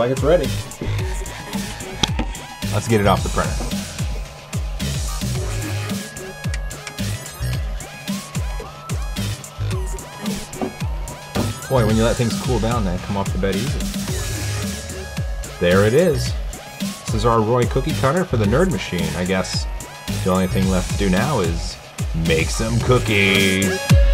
like it's ready. Let's get it off the printer. Boy, when you let things cool down, they come off the bed easy. There it is. This is our Roy cookie cutter for the Nerd Machine. I guess the only thing left to do now is make some cookies.